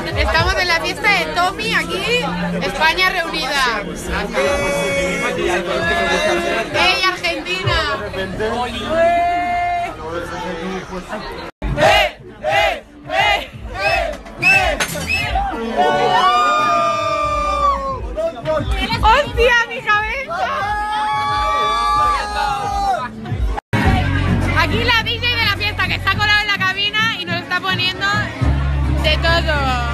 Estamos en la fiesta de Tommy aquí, España reunida. ¡Ey, Argentina! ¡Hostia, mi cabeza! Aquí la DJ de la fiesta que está colado en la cabina y nos está poniendo de todo.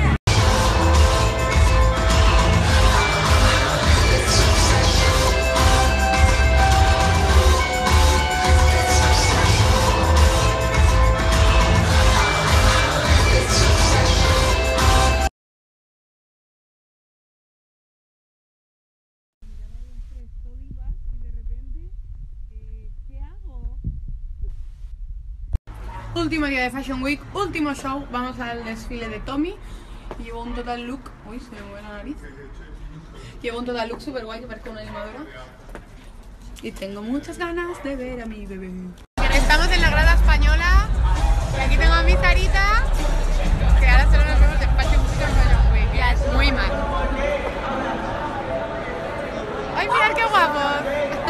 Último día de Fashion Week, último show, vamos al desfile de Tommy. Llevo un total look, uy, se me mueve la nariz. Llevo un total look super guay que parece una animadora. Y tengo muchas ganas de ver a mi bebé. Estamos en la grada española y aquí tengo a mi Sarita, que ahora solo nos vemos de Fashion Week en Fashion Week. Ya es muy mal. ¡Ay, mirad qué guapos!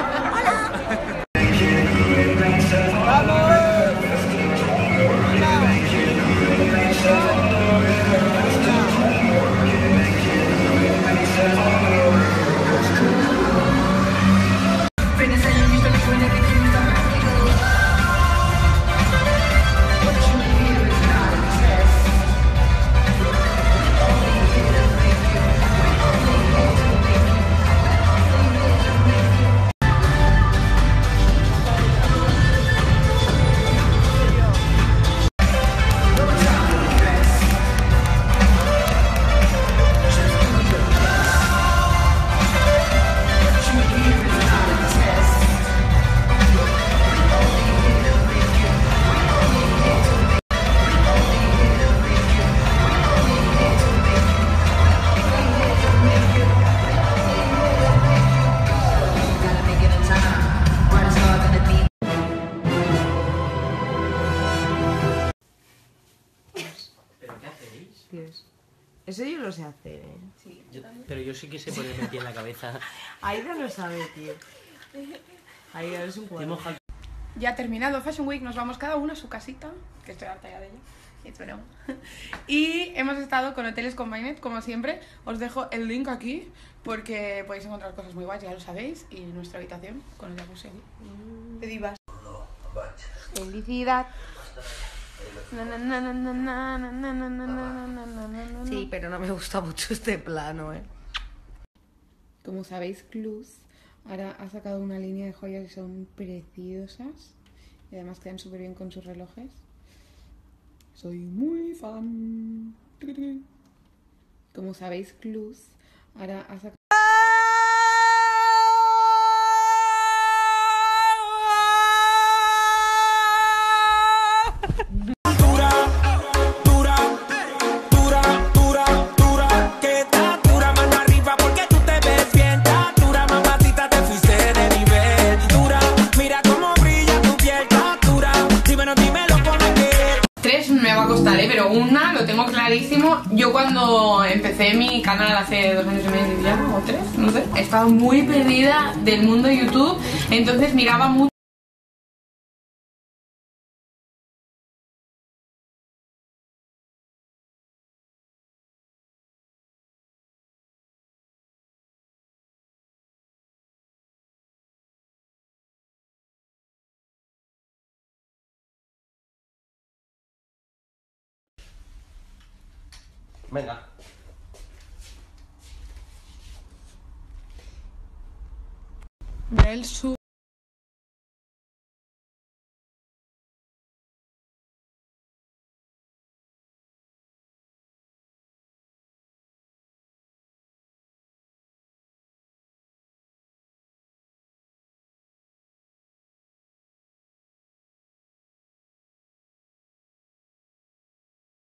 Dios. Eso yo lo sé hacer, ¿eh? Sí, Pero yo sí que sé ponerme el pie en la cabeza. Aida lo sabe, tío. Aida es un cuadro. Ya terminado Fashion Week, nos vamos cada uno a su casita, que estoy harta ya de ella. Esperemos. Y hemos estado con Hoteles Combined, como siempre. Os dejo el link aquí porque podéis encontrar cosas muy guays, ya lo sabéis. Y nuestra habitación con el jacuzzi aquí. De divas. Felicidad. Sí, pero no me gusta mucho este plano, ¿eh? Como sabéis, Clues ahora ha sacado una línea de joyas que son preciosas y además quedan súper bien con sus relojes. Soy muy fan. Como sabéis, Clues ahora ha sacado... Me va a costar, pero una lo tengo clarísimo. Yo cuando empecé mi canal hace 2 años y medio ya, o 3, no sé, estaba muy perdida del mundo de YouTube, entonces miraba mucho. Venga. Mira el